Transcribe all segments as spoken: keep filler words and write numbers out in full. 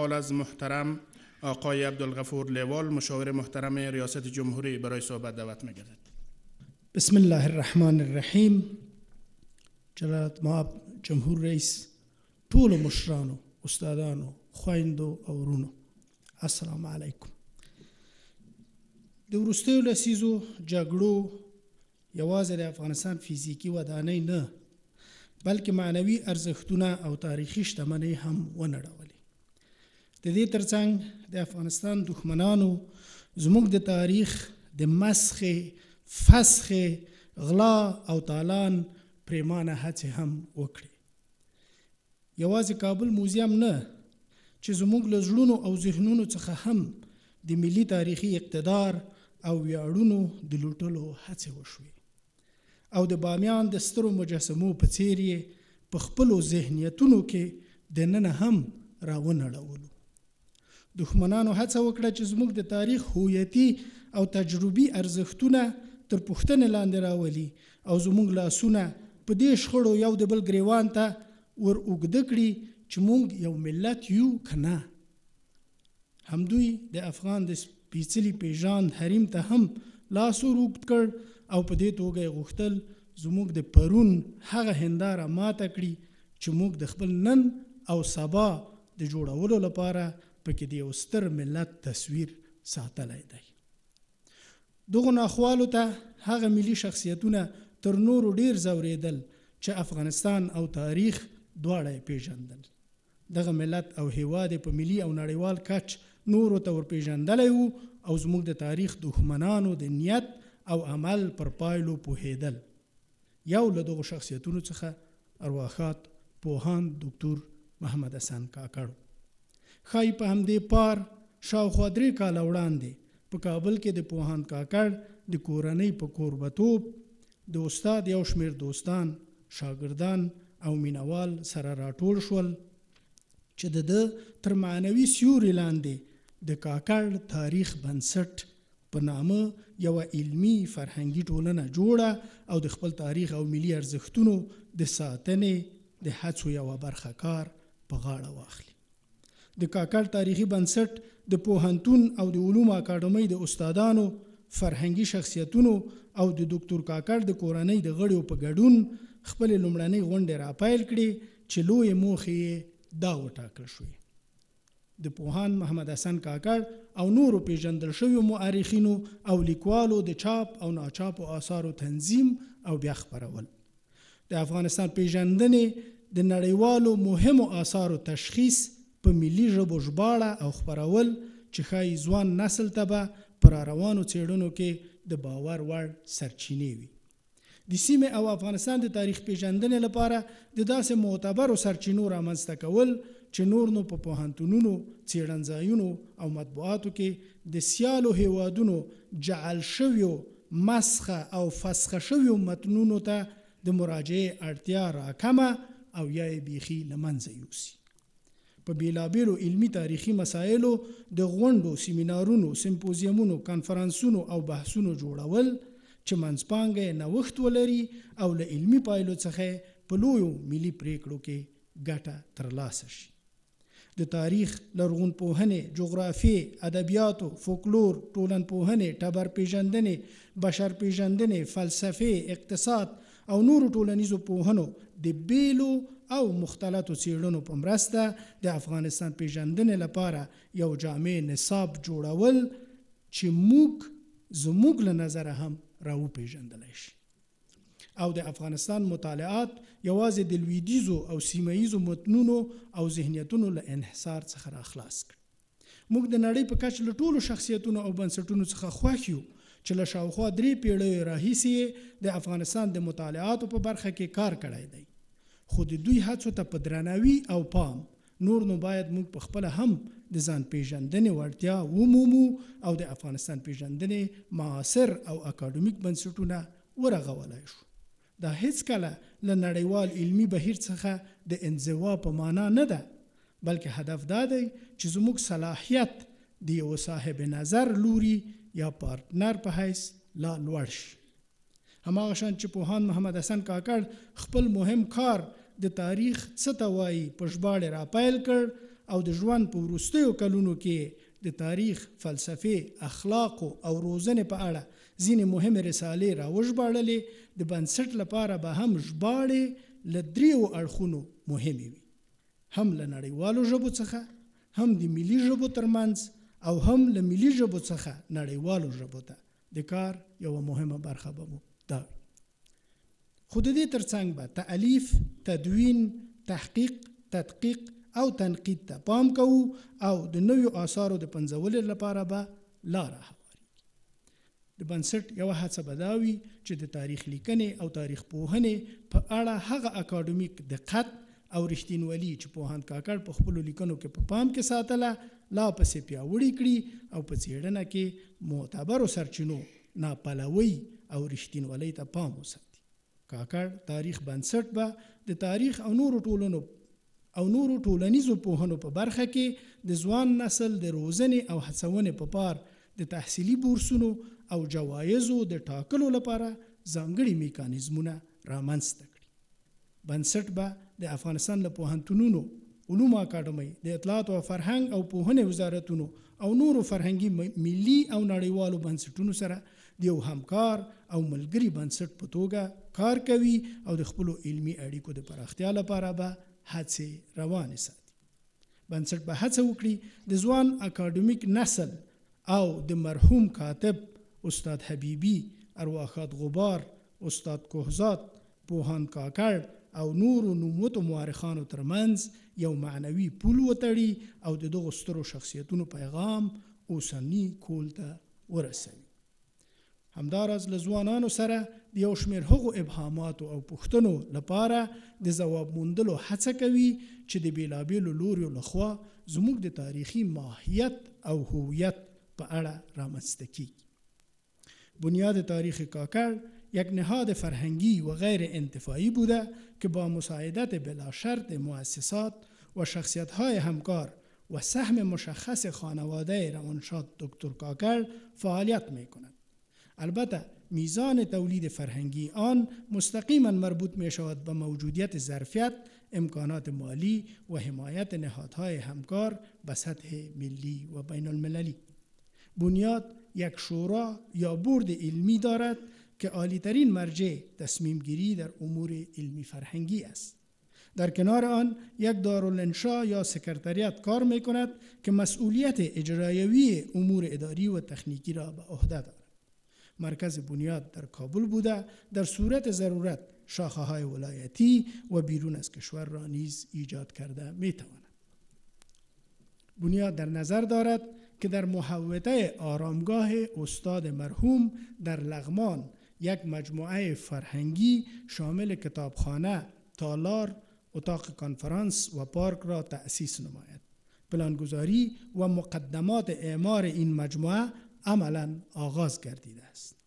اعلی از محترم آقای عبدالغفور لیوال مشاور محترم ریاست جمهوری برای صحبت دعوت می‌گردد. بسم الله الرحمن الرحیم. جلالت مآب جمهور رئیس، ټول مشرانو، استادانو، خویندو او ورونو، السلام علیکم. د وروستیو لسیزو جګړو یوازې د افغانستان فزیکي ودانۍ نه بلکې معنوي ارزښتونه او تاریخي شتمنۍ هم ونړولې. د دې ترڅنګ د افغانستان دښمنانو زموږ د تاریخ د مسخې، فسخې، غلا او تالان پریمانه هڅې هم وکړې. یوازې کابل موزیم نه چې زموږ له زړونو او ذهنونو څخه هم د ملي تاریخي اقتدار او ویاړونو د لوټلو هڅې وشوې او د بامیان د سترو مجسمو په څیر یې په خپلو ذهنیتونو کې دننه هم راونړولو. دښمنانو هڅه وکړه چې زموږ د تاریخ هویتي او تجربي ارزښتونه تر پوښتنې لاندې راولي او زموږ لاسونه په دې شخړو یو د بل ګریوان ته ور اوږده کړي چې موږ یو ملت یو که نه. همدوی د افغان د سپېڅلي پیژاند حریم ته هم لاس ور اوږد کړ او په دې توګه یې غوښتل زموږ د پرون هغه هنداره ماته کړي چې موږ د خپل نن او سبا د جوړولو لپاره پکې د یو ستر ملت تصویر ساتلی دی. دغو ناخوالو ته هغه ملي شخصیتونه تر نورو ډیر ځورېدل چې افغانستان او تاریخ دواړه یې پیژندل. دغه ملت او هیواد په ملي او نړیوال کچ نورو ته ورپېژندلی وو او زموږ د تاریخ دښمنانو د نیت او عمل پر پایلو پوهېدل. یو له دغو شخصیتونو څخه ارواښاد پوهاند دکتور محمد حسن کاکړ. ښایي په همدې پار شاوخوا درې کاله وړاندې په کابل کې د پوهاند کاکړ د کورنۍ په کوربتوب د استاد یو شمېر دوستان، شاګردان او مینوال سره راټول شول چې د ده تر معنوي سیوري لاندې د کاکړ تاریخ بنسټ په نامه یوه علمي فرهنګي ټولنه جوړه او د خپل تاریخ او ملي ارزښتونو د ساتنې د هڅو یوه برخه کار په غاړه واخلي. د کاکړ تاریخي بنسټ د پوهنتون او د علومو اکاډمۍ د استادانو، فرهنګي شخصیتونو او د دکتور کاکړ د کورنۍ د غړیو په ګډون خپلې لومړنۍ غونډې راپیل کړې چې لویې موخې یې دا وټاکل شوې: د پوهاند محمد حسن کاکړ او نورو پیژندل شویو مؤرخینو او لیکوالو د چاپ او ناچاپو آثارو تنظیم او بیا خپرول، د افغانستان پیژندنې د نړیوالو مهمو آثارو تشخیص په ملي ژبو ژباړه او خپرول چې ښایي ځوان نسل ته به په راروانو څېړنو کې د باور وړ سرچینې وي. د سیمې او افغانستان د تاریخ پیژندنې لپاره د داسې معتبرو سرچینو رامنځته کول چې نور نو په پوهنتونونو، څېړنځایونو او مطبوعاتو کې د سیالو هیوادونو جعل شویو، مسخه او فسخه شویو متنونو ته د مراجعې اړتیا راکمه او یا یې بیخي له منځه یوسي. په بیلابیلو علمي تاریخي مسایلو د غونډو، سیمینارونو، سمپوزیمونو، کنفرانسونو او بحثونو جوړول چې منځپانګه یې نوښت ولري او له علمي پایلو څخه په لویو ملي پریکړو کې ګټه ترلاسه شي. د تاریخ، لرغونپوهنې، جغرافیې، ادبیاتو، فولکلور، ټولنپوهنې، ټبر پیژندنې، بشر پیژندنې، فلسفې، اقتصاد او نورو ټولنیزو پوهنو د بیلو او مختلطو څېړنو په مرسته د افغانستان پیژندنې لپاره یو جامع نصاب جوړول چې موږ زموږ له نظره هم راوپېژندلی شي. او د افغانستان مطالعات یوازې د لویدیځو او سیمه ییزو متنونو او ذهنیتونو له انحصار څخه راخلاص کړي. موږ د نړۍ په کچ له ټولو شخصیتونو او بنسټونو څخه خوښ یو چې له شاوخوا درې پیړیو راهیسې د افغانستان د مطالعاتو په برخه کې کار کړی دی. خو د دوی هڅو ته په درناوي او پام نور نو باید موږ په خپله هم د ځان پیژندنې وړتیا ومومو او د افغانستان پیژندنې معاصر او اکاډمیک بنسټونه ورغولی شو. دا هیڅکله له نړیوال علمي بهیر څخه د انزوا په معنا نه ده، بلکې هدف دا دی چې زموږ صلاحیت د یو صاحب نظر لوري یا پارتنر په حیث لا لوړ شي. هماغه شان چې پوهاند محمد حسن کاکړ خپل مهم کار د تاریخ څه ته وایي په ژباړې راپیل کړ او د ژوند په وروستیو کلونو کې د تاریخ، فلسفې، اخلاقو او روزنې په اړه ځینې مهمې رسالې راوژباړلې. د بنسټ لپاره به هم ژباړې له دریو اړخونو مهمې وي، هم له نړیوالو ژبو څخه، هم د ملي ژبو ترمنځ، او هم له ملي ژبو څخه نړیوالو ژبو ته د کار یوه مهمه برخه به مو دا وي. خو د دې ترڅنګ به تألیف، تدوین، تحقیق، تدقیق او تنقید ته پام کوو او د نویو آثارو د پنځولو لپاره به لاره هواریږي. د بنسټ یوه هڅه به دا وي چې د تاریخ لیکنې او تاریخ پوهنې په اړه هغه اکاډمیک دقت او رښتینولي چې پوهاند کاکړ په خپلو لیکنو کې په پام کې ساتله لا پسې پیاوړې کړي او په څېړنه کې معتبرو سرچینو ناپلوۍ او رښتینولۍ ته پام وساتي. کاکړ تاریخ بنسټ به د تاریخ او نورو ټولنو او نورو ټولنیزو پوهنو په برخه کې د ځوان نسل د روزنې او هڅونې په پار د تحصیلي بورسونو او جوایزو د ټاکلو لپاره ځانګړي میکانیزمونه رامنځته کړي. بنسټ به د افغانستان له پوهنتونونو، علومو اکاډمۍ، د اطلاعات او فرهنګ او پوهنې وزارتونو او نورو فرهنګي ملي او نړیوالو بنسټونو سره د یو همکار او ملګري بنسټ په توګه کار کوي او د خپلو علمي اړیکو د پراختیا لپاره به هڅې روانې ساتي. بنسټ به هڅه وکړي د ځوان اکاډمیک نسل او د مرحوم کاتب استاد حبیبي، ارواښاد غبار، استاد کوهزاد، پوهاند کاکړ او نورو نوموتو مورخانو ترمنځ یو معنوي پول وتړي او د دغو سترو شخصیتونو پیغام اوسني کول ته ورسوي. همداراز له ځوانانو سره د یو شمېر هغو ابهاماتو او پوښتنو لپاره د ځواب موندلو هڅه کوي چې د بېلابېلو لوریو لخوا زموږ د تاریخي ماهیت او هویت په اړه رامنځته کیږي. بنیاد تاریخ کاکړ یک نهاد فرهنگی و غیر انتفاعی بوده که با مساعدت بلا شرط مؤسسات و شخصیت‌های همکار و سهم مشخص خانواده روانشاد دکتر کاکړ فعالیت می‌کند. البته میزان تولید فرهنگی آن مستقیما مربوط می شود به موجودیت ظرفیت، امکانات مالی و حمایت نهادهای همکار به سطح ملی و بین المللی. بنیاد یک شورا یا بورد علمی دارد که عالی‌ترین مرجع تصمیم گیری در امور علمی فرهنگی است. در کنار آن یک دارالانشا یا سکرتریات کار می کند که مسئولیت اجرایی امور اداری و تکنیکی را به عهده دارد. مرکز بنیاد در کابل بوده در صورت ضرورت شاخه‌های ولایتی و بیرون از کشور را نیز ایجاد کرده می تواند. بنیاد در نظر دارد که در محوطه آرامگاه استاد مرحوم در لغمان یک مجموعه فرهنگی شامل کتابخانه، تالار، اتاق کنفرانس و پارک را تأسیس نماید. پلانگذاری و مقدمات اعمار این مجموعه عملاً آغاز گردیده است.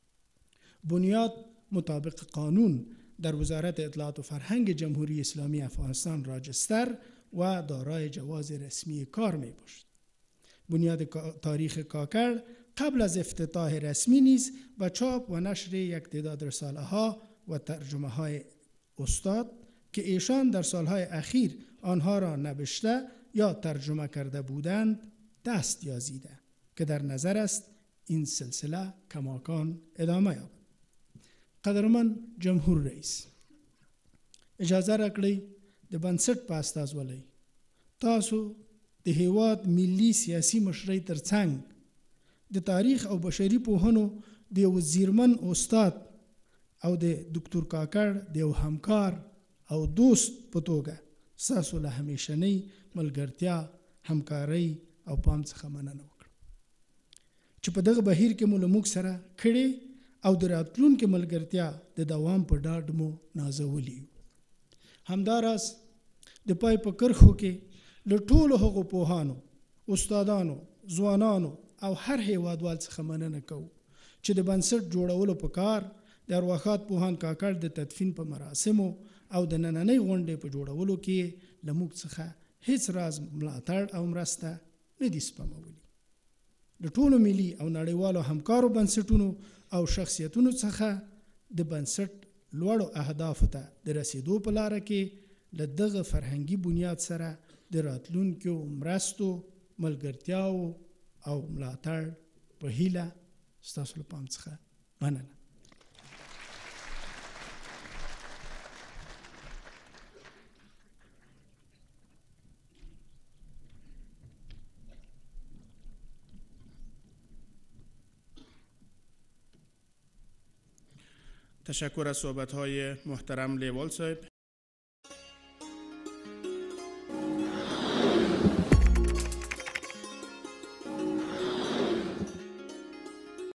بنیاد مطابق قانون در وزارت اطلاعات و فرهنگ جمهوری اسلامی افغانستان راجستر و دارای جواز رسمی کار می باشد. بنیاد تاریخ کاکړ قبل از افتتاح رسمی نیز به چاپ و نشر یک تعداد رساله ها و ترجمه های استاد که ایشان در سالهای اخیر آنها را نوشته یا ترجمه کرده بودند دست یازیده که در نظر است این سلسله کماکان ادامه یابد. قدرمن جمهور رئیس، اجازه راکړئ د بنسټ په استازولۍ تاسو د هیواد ملي سیاسي مشرۍ ترڅنګ د تاریخ او بشري پوهنو د یو زیرمن استاد او د دکتور کاکړ د یو همکار او دوست په توګه ستاسو له همیشنۍ ملګرتیا، همکارۍ او پام څخه مننه وکړم چې په دغه بهیر کې مو له موږ سره کړې او د راتلونکې ملګرتیا د دوام په ډاډ مو نازولي یو. همداراز د پای په کرښو کې له ټولو هغو پوهانو، استادانو، ځوانانو او هر هیوادوال څخه مننه کوو چې د بنسټ جوړولو په کار د ارواښاد پوهاند کاکړ د تدفین په مراسمو او د نننۍ غونډې په جوړولو کې له موږ څخه هیڅ راز ملاتړ او مرسته نه دي سپمولي. د ټولو ملي او نړیوالو همکارو بنسټونو او شخصیتونو څخه د بنسټ لوړو اهدافو ته د رسیدو په لاره کې له دغه فرهنګي بنیاد سره د راتلونکو مرستو ملګرتیاو او ملاتړ په هیله ستاسو له پام څخه مننه. تشکر از صحبت‌های محترم لیوال صاحب.